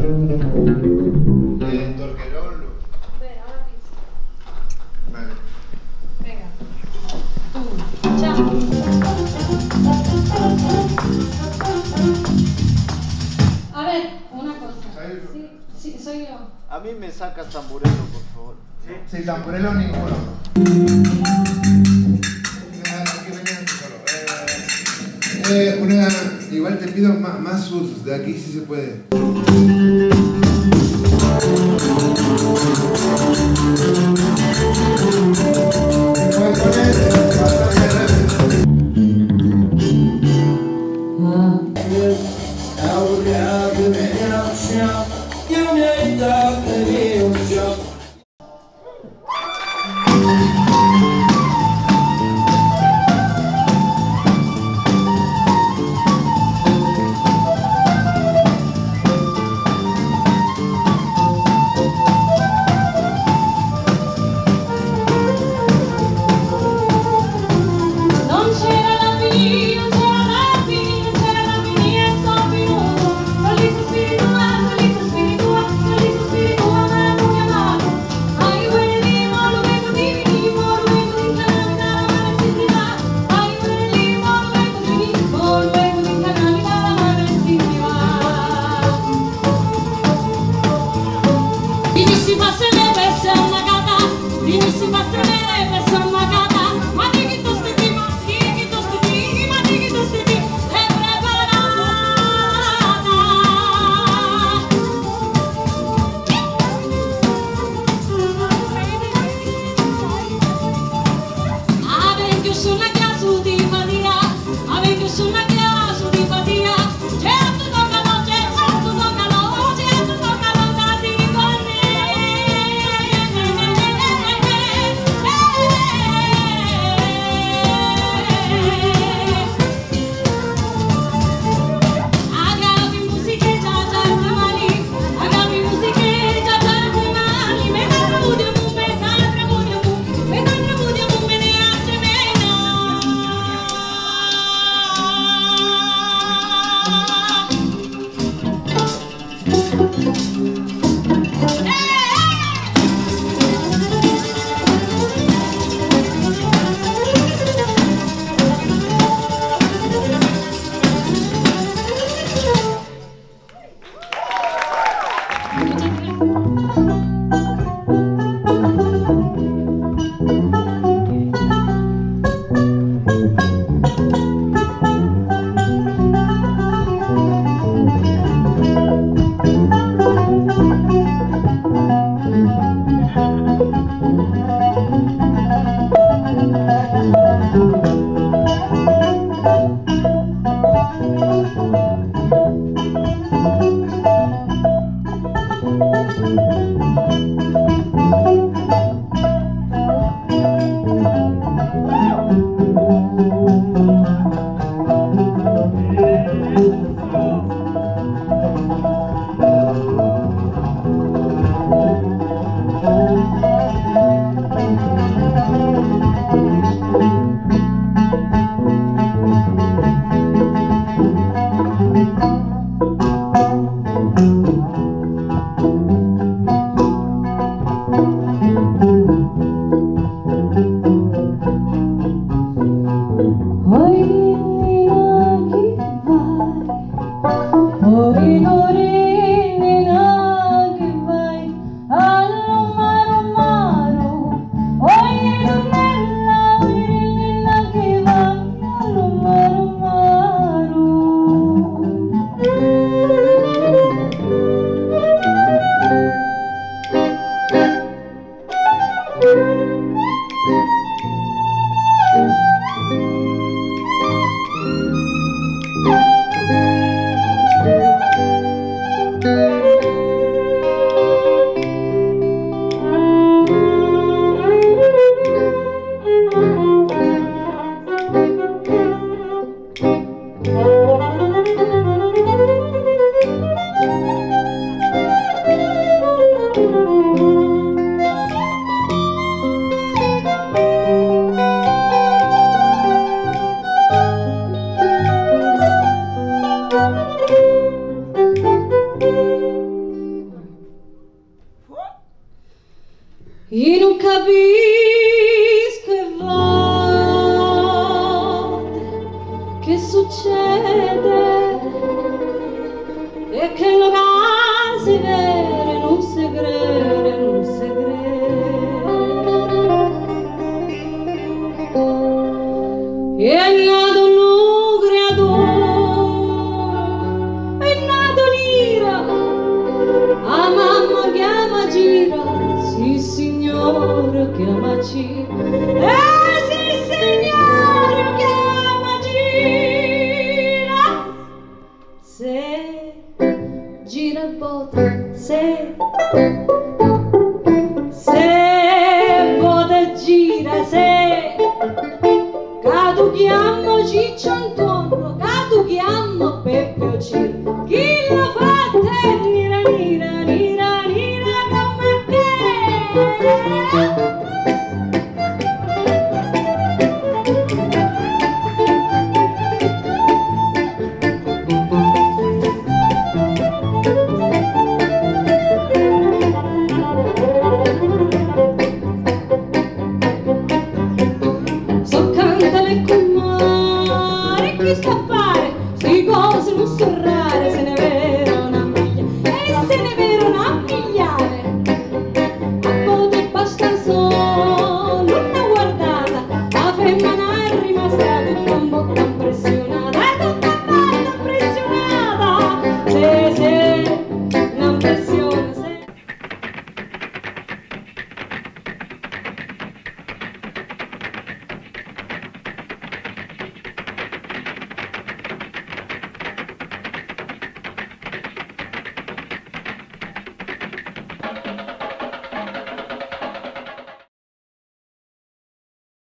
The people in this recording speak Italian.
Torquerolo. Bene, ora pizza. Vale. Venga. Ciao. A ver, una cosa. Sí, soy yo. A mí me sacas tamburelo, por favor. Sí, tamburelo ninguno. Aquí venía solo. Igual te pido más sus, de aquí si se puede. che succede e che lo casi vere non si crede, non si crede. E è nato un creatore, è nato l'ira, a mamma chiama gira, sì signore chiama gira, sì signore chiama gira. Se gira e vota, se vota e gira, se cadu chiamo Ciccio Antonio, cadu chiamo Peppe o Ciro, chi lo fa te nira nira nira nira come te. So cantare con mare, chi sta a fare? Si cose non so rare, se